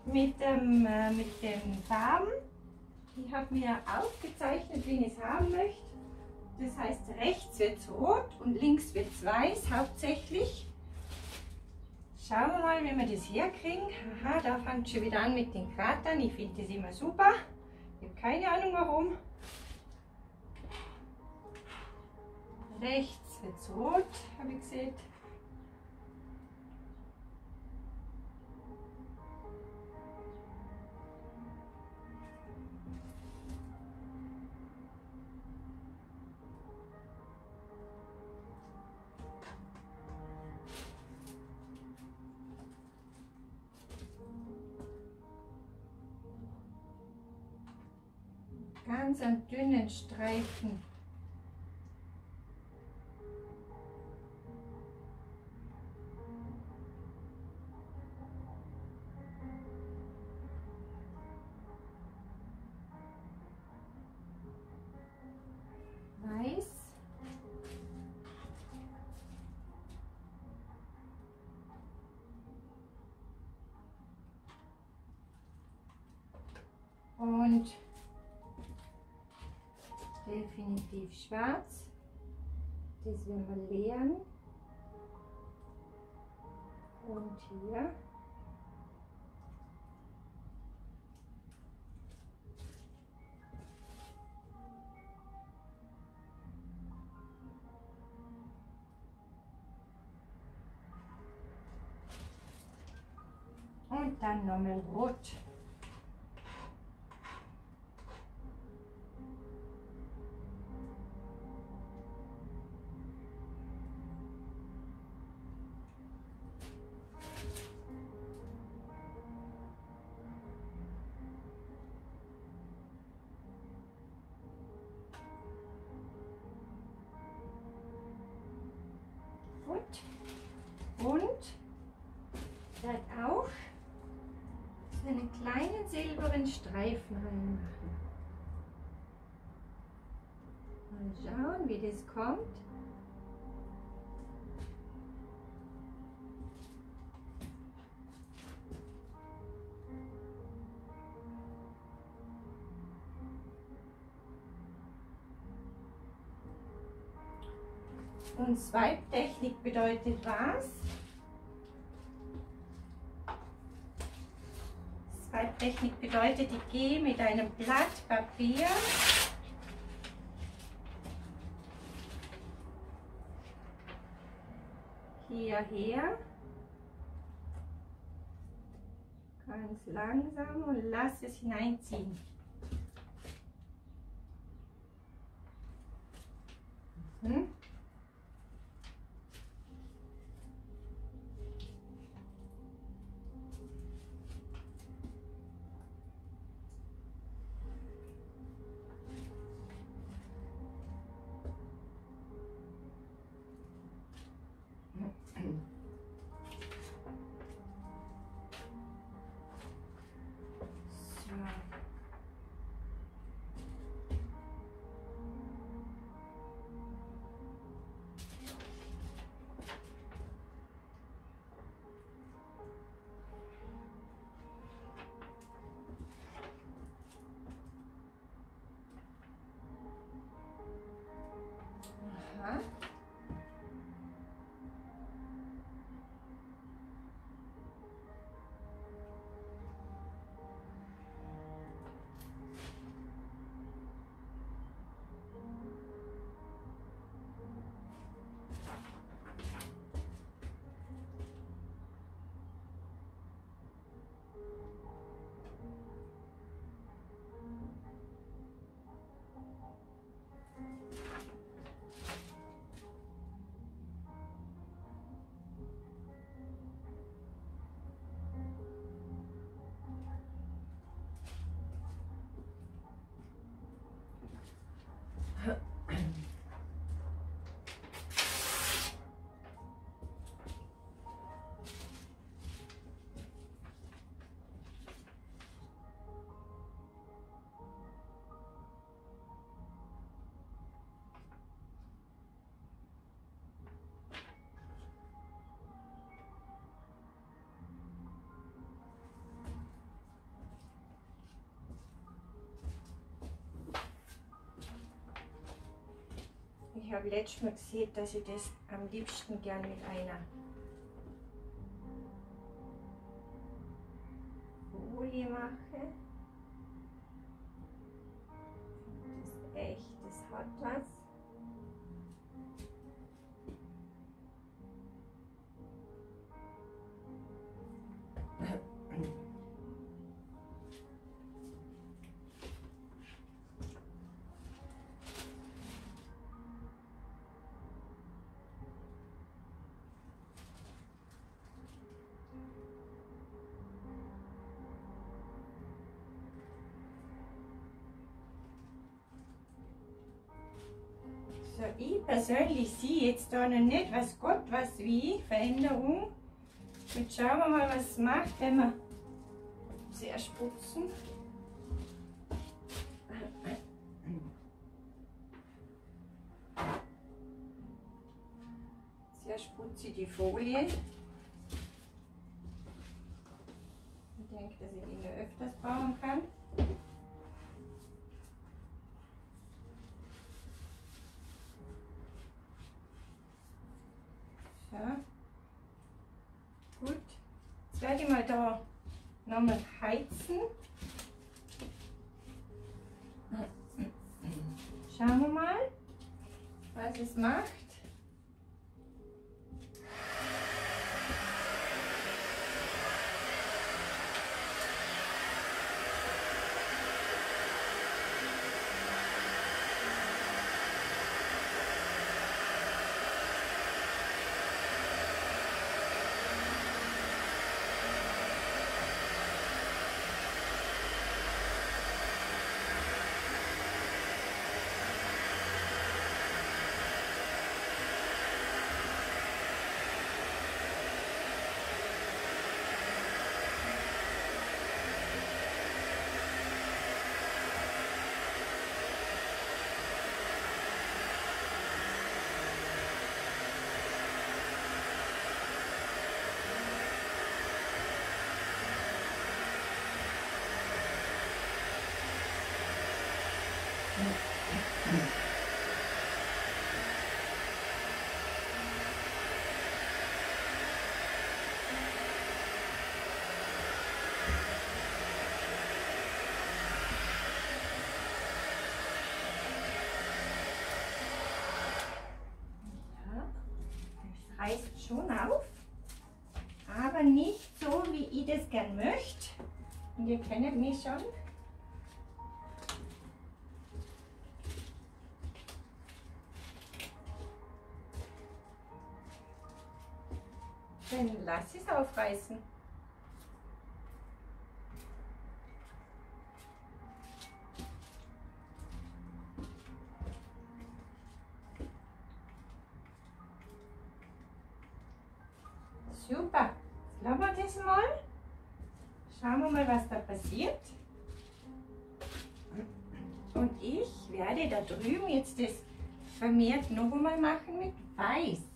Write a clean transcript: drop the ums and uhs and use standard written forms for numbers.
mit den Farben. Ich habe mir aufgezeichnet, wie ich es haben möchte. Das heißt, rechts wird es rot und links wird es weiß hauptsächlich. Schauen wir mal, wie wir das herkriegen. Aha, da fängt schon wieder an mit den Kratern. Ich finde das immer super. Ich habe keine Ahnung warum. Rechts wird es rot, habe ich gesehen. Ganz einen dünnen Streifen. Weiß. Und definitiv schwarz. Das werden wir leeren. Und hier. Und dann nochmal rot. Und werde auch so einen kleinen silbernen Streifen reinmachen. Mal schauen, wie das kommt. Und Swipe-Technik bedeutet was? Swipe-Technik bedeutet, ich gehe mit einem Blatt Papier hierher, ganz langsam und lasse es hineinziehen. Aha. Ich habe letztes Mal gesehen, dass ich das am liebsten gern mit einer Folie mache. Das ist echt, das hat was. So, ich persönlich sehe jetzt da noch nicht, was Gott, was wie, Veränderung. Jetzt schauen wir mal, was es macht, wenn wir zuerst putzen. Zuerst putze ich die Folie. Ich denke, dass ich die noch öfters brauchen kann. Ja. Gut, jetzt werde ich mal da nochmal heizen. Schauen wir mal, was es macht. Reißt schon auf, aber nicht so, wie ich das gern möchte. Und ihr kennt mich schon. Dann lass es aufreißen. Super, jetzt lassen wir das mal. Schauen wir mal, was da passiert. Und ich werde da drüben jetzt das vermehrt noch einmal machen mit Weiß.